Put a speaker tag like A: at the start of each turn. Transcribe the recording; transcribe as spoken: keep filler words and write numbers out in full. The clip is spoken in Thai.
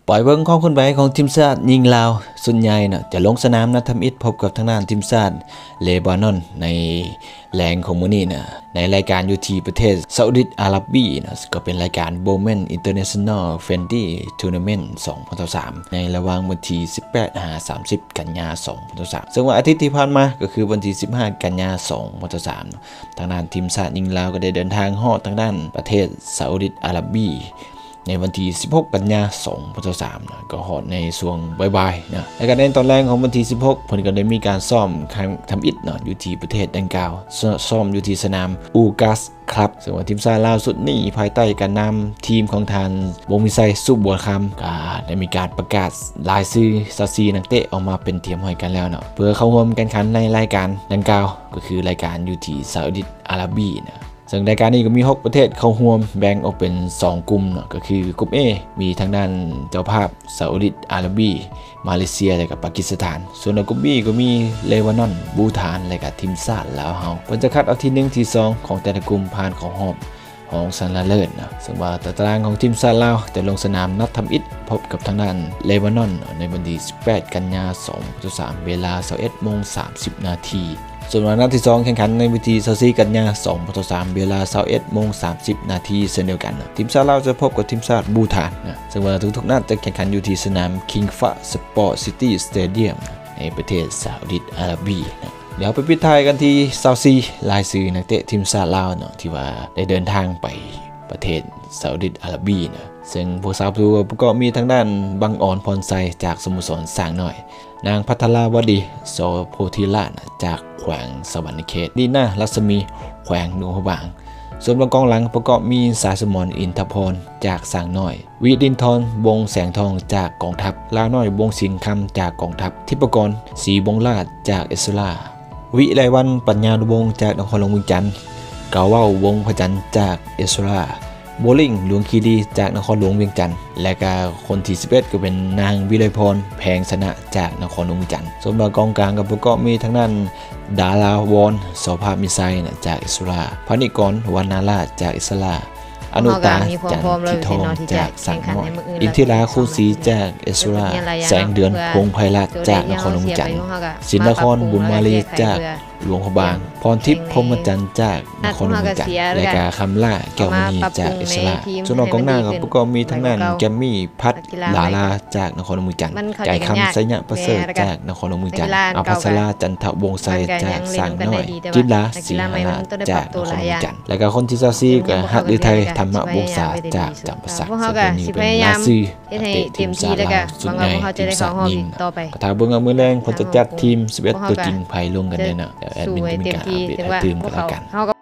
A: ปล่อยเบิ้งของคนใบของทีมชาติยิงลาวส่วนใหญ่เนาะจะลงสนามนัดทำอิฐพบกับทางด้านทีมชาติเลบานอนในแหล่งของมื้อนี้นะในรายการอยู่ที่ประเทศซาอุดิอาระเบียนะก็เป็นรายการ Bowman International Friendly Tournament สองพันยี่สิบสามในระหว่างวันที่สิบแปดถึงสามสิบกันยายนสองพันยี่สิบสามซึ่งวันอาทิตย์ที่ผ่านมาก็คือวันที่สิบห้ากันยายนสองพันยี่สิบสามทางด้านทีมชาติยิงลาวก็ได้เดินทางฮอดทางด้านประเทศซาอุดิอาระเบียในวันที่สิบหกกันยายนสองพันยี่สิบสามนะก็ฮอดในช่วงบ่ายๆนะในการเล่นตอนแรกของวันที่สิบหกเพิ่นก็ได้มีการซ้อมทำอิฐเนาะอยู่ที่ประเทศดังกล่าวซ้อมอยู่ที่สนามอูกัสครับซึ่งว่าทีมชาติลาวสุดนี้ภายใต้การนำทีมของทางวงมิไซสุบัวคำก็ได้มีการประกาศรายชื่อซาซีนักเตะออกมาเป็นเทียมห้อยกันแล้วเนาะเพื่อเข้าร่วมการแข่งขันในรายการดังกล่าวก็คือรายการอยู่ที่ซาอุดิอาระเบียนะซึ่งรายการนี้ก็มีหกประเทศเข้าร่วมแบ่งออกเป็นสองกลุ่มเนาะก็คือกลุ่ม A มีทางด้านเจ้าภาพซาอุดิอาระเบียมาเลเซียและก็ปากีสถานส่วนในกลุ่ม B ก็มีเลบานอนบูฏานและก็ทีมชาติลาวเฮาเพิ่นจะคัดเอาที่หนึ่งที่สองของแต่ละกลุ่มผ่านเข้ารอบของชนะเลิศนะซึ่งว่าตารางของทีมชาติลาวจะลงสนามนัดทำอิฐพบกับทางด้านเลบานอนในวันที่สิบแปดกันยายนสองพันยี่สิบสามเวลา ยี่สิบเอ็ดโมงสามสิบนาทีส่วนวันนัดที่สองแข่งขันในวันที่ยี่สิบสี่กันยายนสองพันยี่สิบสามเวลา ยี่สิบเอ็ดโมงสามสิบนาทีเช่นเดียวกันนะทีมชาติลาวจะพบกับทีมชาติบูฏานนะซึ่งว่าทุกๆนัดจะแข่งขันอยู่ที่สนาม King Fahd Sport City Stadium ในประเทศซาอุดิอาระเบียนะเดี๋ยวไปปิดท้ายกันที่ซาวซีรายชื่อนักเตะทีมชาติลาวเนาะที่ว่าได้เดินทางไปประเทศซาอุดิอาระเบียนะซึ่งผู้สาวตัวก็มีทางด้านบังอ่อนพรไซจากสโมสรสร้างน้อยนางพัทราวดีโสโพธิราชจากแขวงสวรรณเขตดีน่ารัศมีแขวงหลวงพระบางส่วนกองหลังประกอบมีสายสมรอินทพรจากสร้างน้อยวิดินทรวงแสงทองจากกองทัพลาวน้อยวงสิงห์คำจากกองทัพทิพกรศรีบงราชจากเอสราวิไลวันปัญญานุวงศ์จากนครหลวงเวียงจันทร์กาว่าวงพจันทร์จากเอสราโบลิ่งหลวงคีรีจากนครหลวงเวียงจันทร์และก็คนที่สิบเอ็ดก็เป็นนางวิไลพรแพงชนะจากนครหลวงเวียงจันทร์ส่วนกองกลางก็ประกอบมีทั้งนั้นดาราวอนโสภามิไซนะจากอิสราพนิกรวรรณาราชจากอิสราอนุตาจันทิทองจากสังน้อยอินทิราคูศรีจากเอสราแสงเดือนพงไพรัตจากนครหลวงจันทร์ศิลนครบุญมาลีจากหลวงพระบางพรทิพย์พรหมจันทร์จากนครหลวงจันทร์และกาคำล่าแก้วมณีจากอิสราส่วนกองหน้าก็ก็มีทั้งนั้นแกมมี่พัดลาลาจากนครหลวงจันทร์ไก่คำไสยะประเสริฐจากนครหลวงจันทร์อภัสราจันทวงศ์ไซจากสางน้อยจิลาศรีหราจากนครหลวงจันทร์และก็คนที่ซาซีก็ฮัดฤทัยธรรมวงศาจากจำปาสักซึ่งนี่เป็นลาซีเตะทีมชาติลาวสุดใหญ่ทีมชาติยิงกระถาเบื้องเอามือแรงคนจะจัดทีมสิบเอ็ดตัวจริงไพ่ลงกันได้นะเดี๋ยวแอดมินจะมีการอัปเดตให้ตื่นกันแล้วกัน